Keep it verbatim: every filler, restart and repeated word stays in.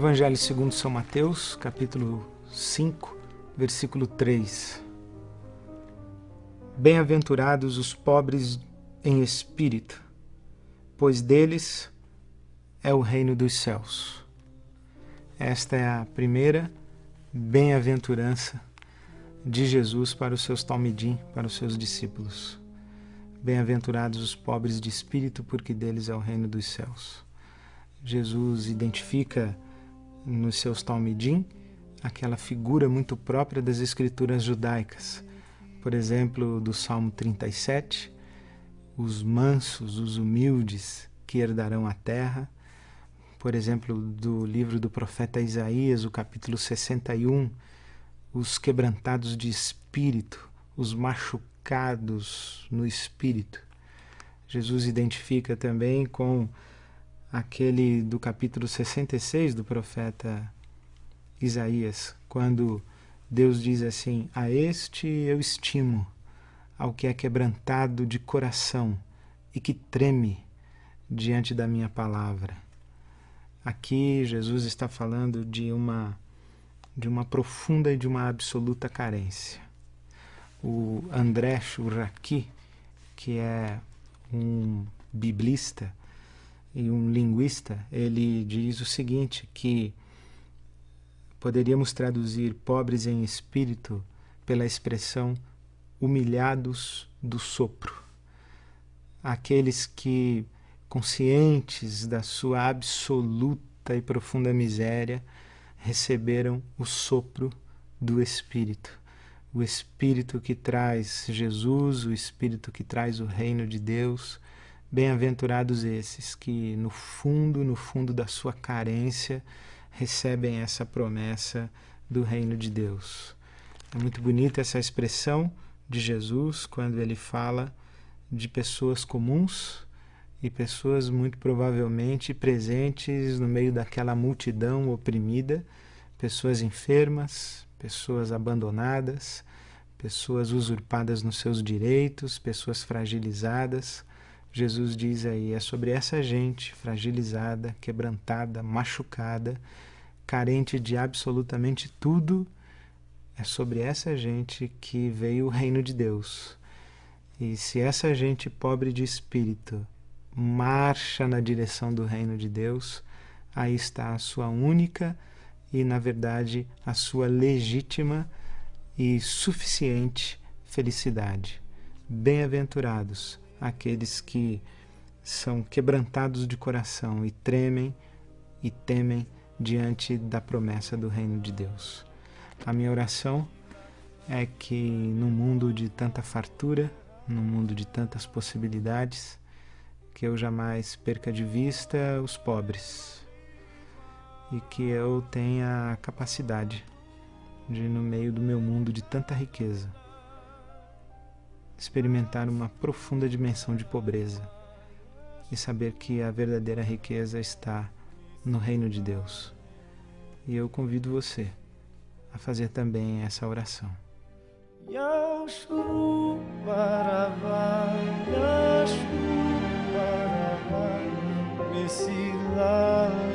Evangelho segundo São Mateus, capítulo cinco, versículo três. Bem-aventurados os pobres em espírito, pois deles é o reino dos céus. Esta é a primeira bem-aventurança de Jesus para os seus talmidim, para os seus discípulos. Bem-aventurados os pobres de espírito, porque deles é o reino dos céus. Jesus identifica nos seus talmidim aquela figura muito própria das escrituras judaicas. Por exemplo, do Salmo trinta e sete, os mansos, os humildes que herdarão a terra. Por exemplo, do livro do profeta Isaías, o capítulo sessenta e um, os quebrantados de espírito, os machucados no espírito. Jesus identifica também com aquele do capítulo sessenta e seis do profeta Isaías, quando Deus diz assim: a este eu estimo, ao que é quebrantado de coração e que treme diante da minha palavra. Aqui Jesus está falando de uma, de uma profunda e de uma absoluta carência. O André Chouraqui, que é um biblista e um linguista, ele diz o seguinte, que poderíamos traduzir pobres em espírito pela expressão humilhados do sopro. Aqueles que, conscientes da sua absoluta e profunda miséria, receberam o sopro do Espírito. O Espírito que traz Jesus, o Espírito que traz o reino de Deus. Bem-aventurados esses que, no fundo, no fundo da sua carência, recebem essa promessa do reino de Deus. É muito bonita essa expressão de Jesus quando ele fala de pessoas comuns e pessoas muito provavelmente presentes no meio daquela multidão oprimida, pessoas enfermas, pessoas abandonadas, pessoas usurpadas nos seus direitos, pessoas fragilizadas. Jesus diz aí, é sobre essa gente fragilizada, quebrantada, machucada, carente de absolutamente tudo, é sobre essa gente que veio o reino de Deus. E se essa gente pobre de espírito marcha na direção do reino de Deus, aí está a sua única e, na verdade, a sua legítima e suficiente felicidade. Bem-aventurados aqueles que são quebrantados de coração e tremem e temem diante da promessa do reino de Deus. A minha oração é que num mundo de tanta fartura, num mundo de tantas possibilidades, que eu jamais perca de vista os pobres e que eu tenha a capacidade de, no meio do meu mundo de tanta riqueza, experimentar uma profunda dimensão de pobreza e saber que a verdadeira riqueza está no reino de Deus. E eu convido você a fazer também essa oração. Yashuru Baravai, Yashuru Baravai, Messilah.